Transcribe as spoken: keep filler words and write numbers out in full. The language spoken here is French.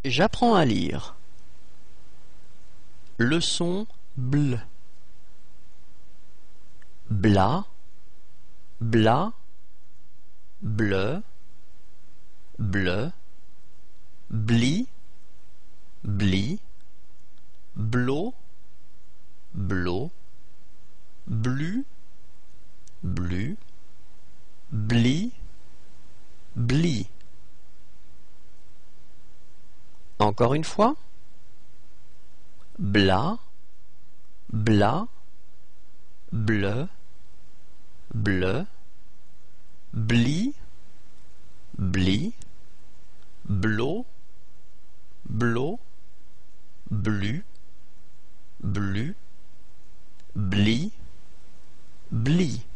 J'apprends à lire. Leçon bl. Bla, bla, bleu, bleu, bli, bli, blo, blo, blu, blu, bli, bli. Encore une fois. Bla, bla, bleu, bleu, bli, bli, blo, blo, blu, blu, bli, bli.